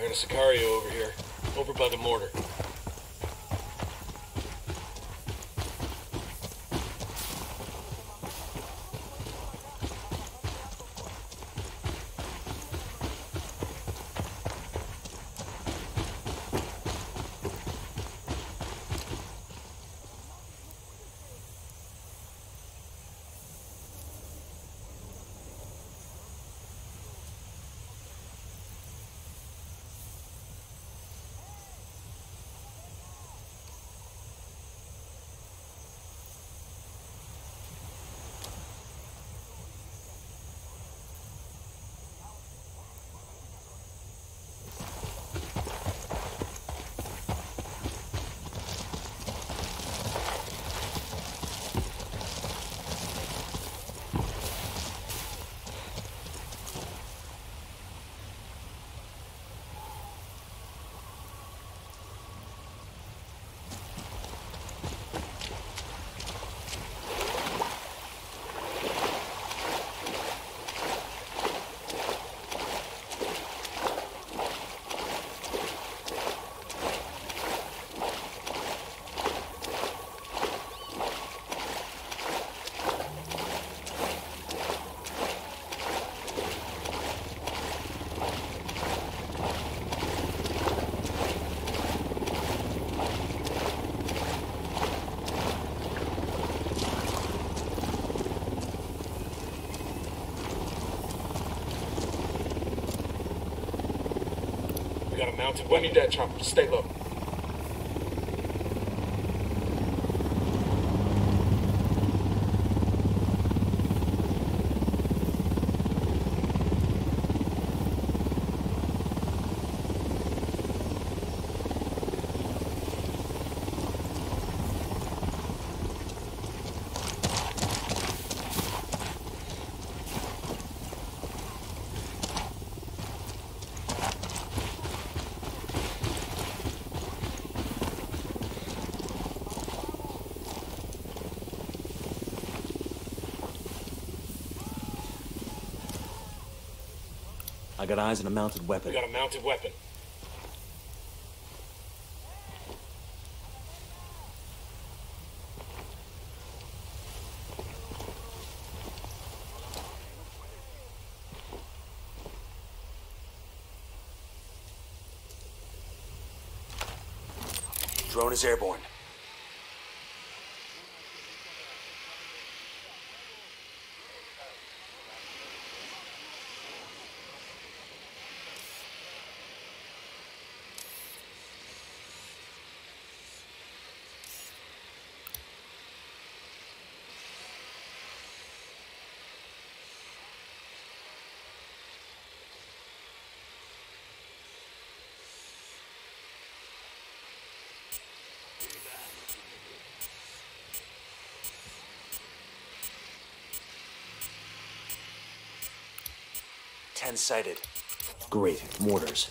and a Sicario over here, over by the mortar. Got a mounted. We need that chopper. Stay low. I got eyes on a mounted weapon. We got a mounted weapon. Drone is airborne. Ten sighted. Great. Mortars.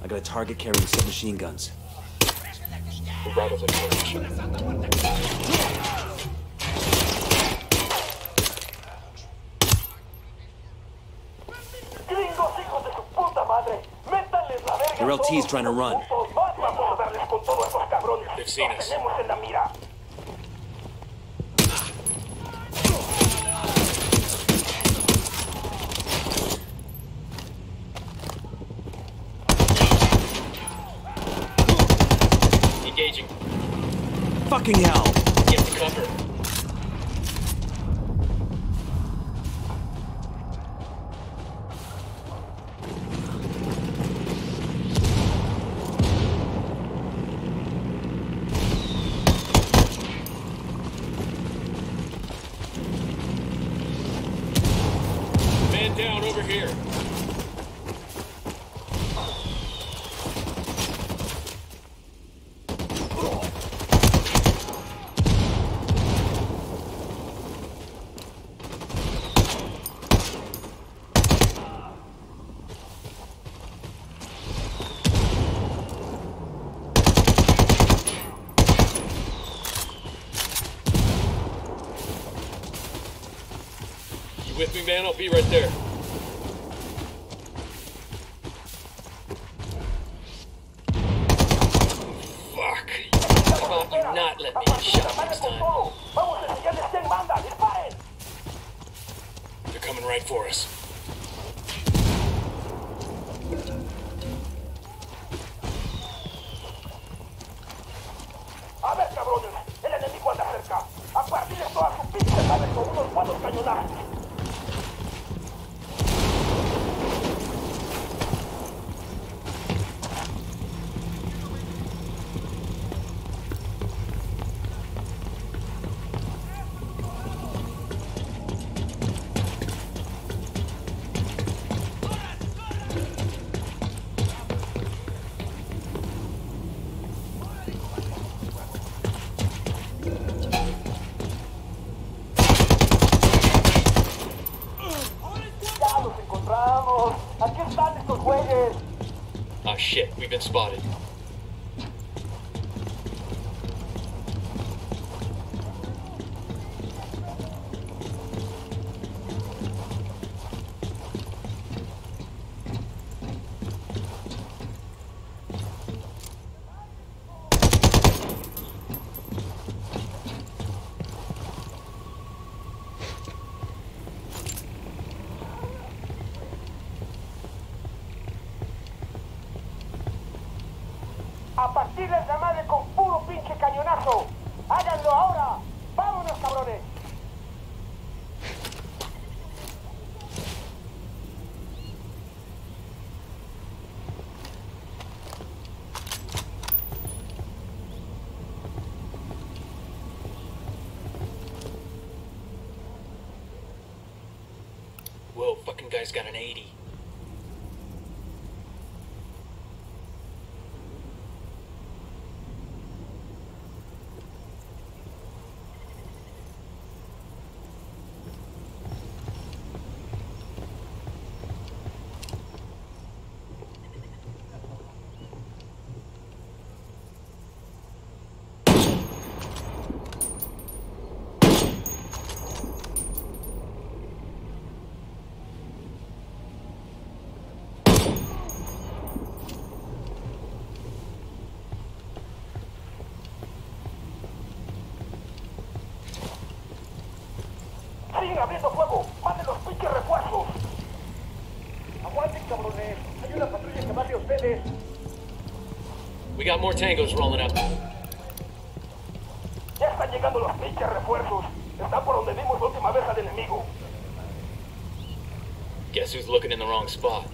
I got a target carrying submachine guns. We're right of the coach. Your LT's trying to run. They've seen us. Engaging. Fucking hell! Get to cover. Man down over here. You with me, man? I'll be right there. Fuck. How about you not let me get shot next time? They're coming right for us. A ver, cabrones, el enemigo anda cerca. A partir de todas sus pinches naves con unos cuantos cañonazos. Aquí están estos güeyes. Oh shit, we've been spotted. A partirles la madre con puro pinche cañonazo. ¡Háganlo ahora! ¡Vámonos, cabrones! Whoa, fucking guy's got an 80. ¡Siguen abriendo fuego! ¡Manden los pinches refuerzos! ¡Aguanten, cabrones! ¡Hay una patrulla que va hacia ustedes! We got more tangos rolling up. ¡Ya están llegando los pinches refuerzos! Están por donde vimos la última vez al enemigo. Guess who's looking in the wrong spot?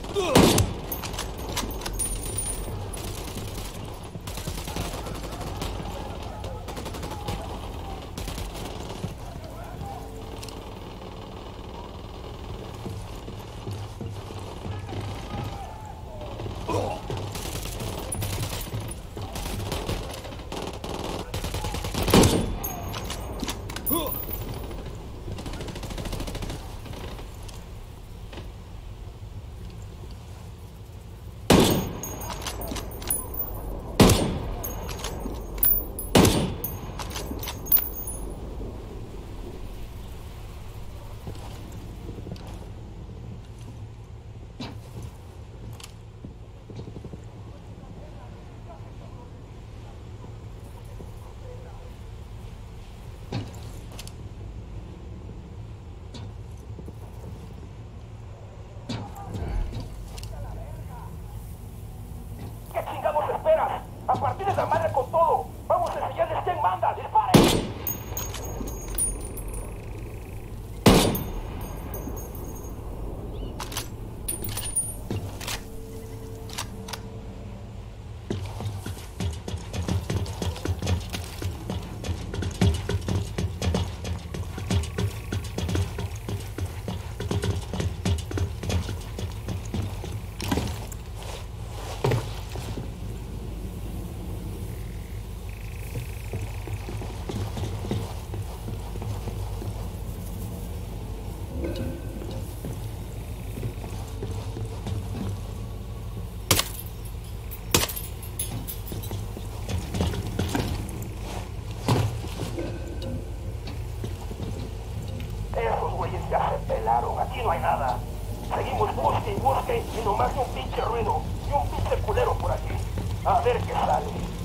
¡A partir de la madre con todo! ¡Vamos a enseñarles quién manda! ¡Disparen! Aquí no hay nada. Seguimos busque y busque y nomás un pinche ruido y un pinche culero por aquí. A ver qué sale.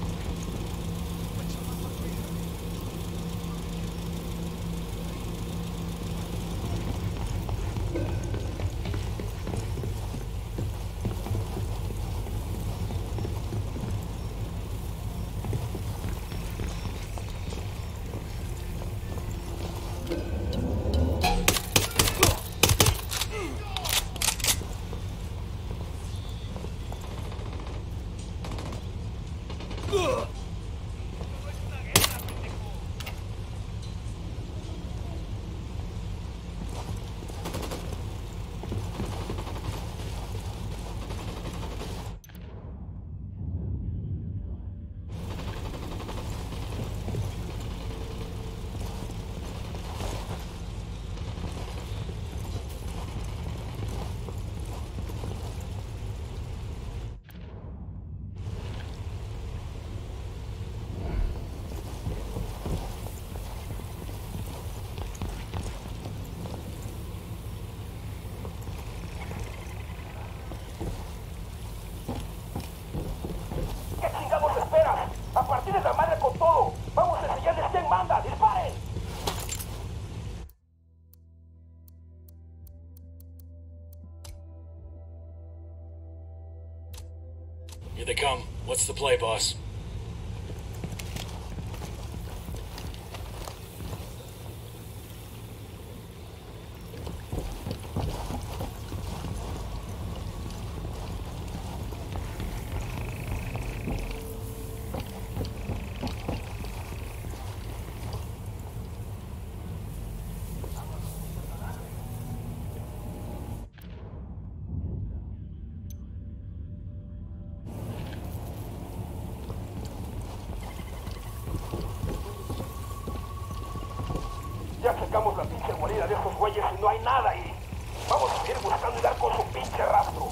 ¡La madre con todo! ¡Vamos a enseñarles quién manda! ¡Disparen! Here they come. What's the play, boss? Ya sacamos la pinche guarida de estos güeyes y no hay nada ahí. Vamos a seguir buscando y dar con su pinche rastro.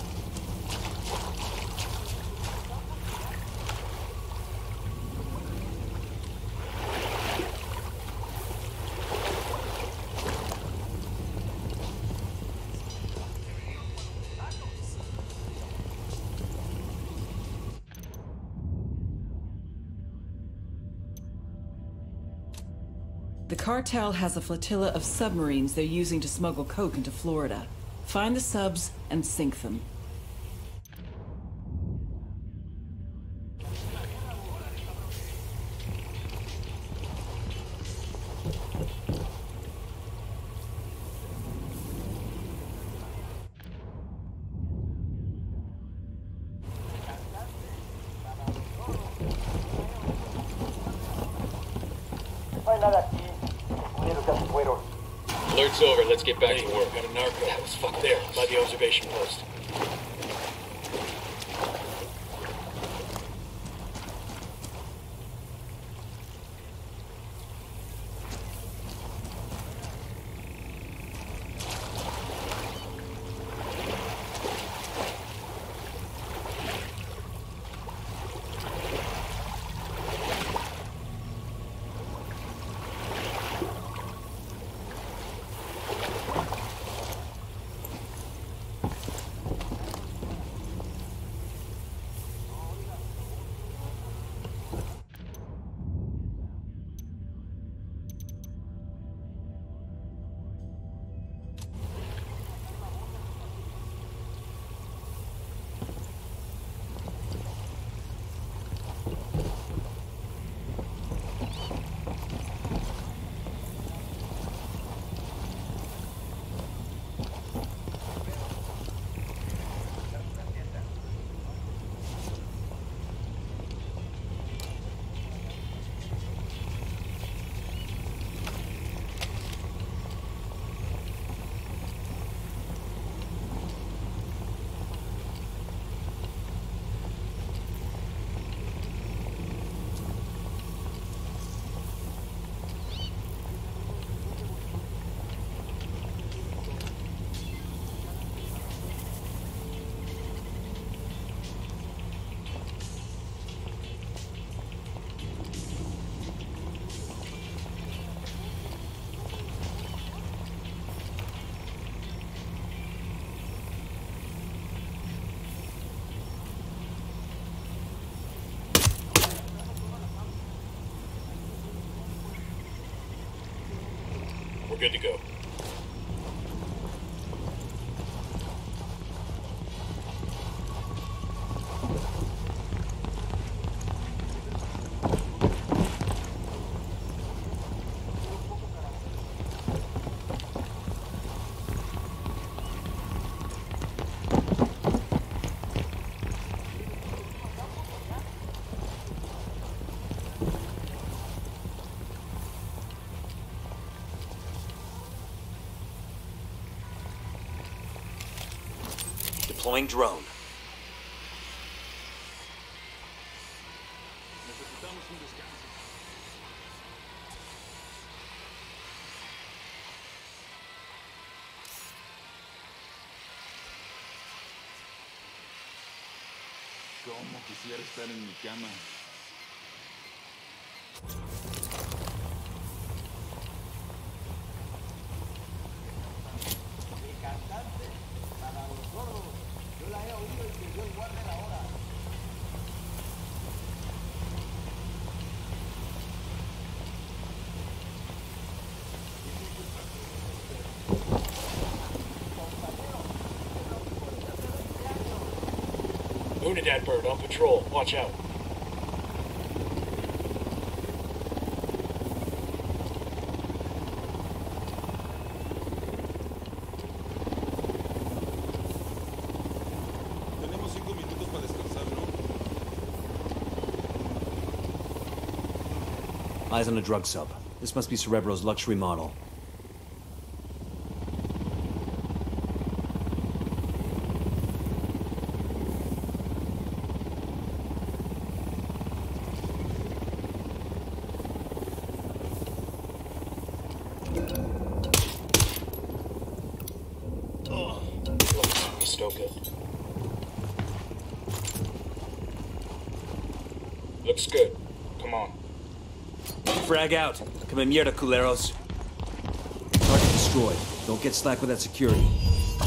The cartel has a flotilla of submarines they're using to smuggle coke into Florida. Find the subs and sink them. nada aquí. Los culeros ya se fueron. Alert's over. Let's get back to work. Got a narco. That was fucked there by the observation post. We're good to go. Deploying drone. Cómo quisiera estar en mi cama. Unidad bird on patrol. Watch out. Tenemos 5 minutos para descansar, ¿no? Eyes on a drug sub. This must be Cerebro's luxury model. Still good. Looks good. Come on. Frag out. Come in mierda, culeros. Target destroyed. Don't get slack with that security.